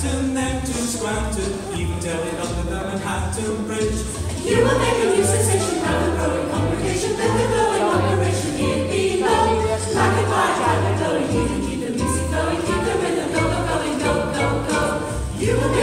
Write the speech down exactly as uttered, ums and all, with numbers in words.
Scranton, then to Scranton, even telling up the Manhattan Bridge. You will make a new sensation, have a growing congregation, with a growing operation here below. Like a fire, have it going, you can keep the music going, keep the rhythm go, go, going, go, go, go. You will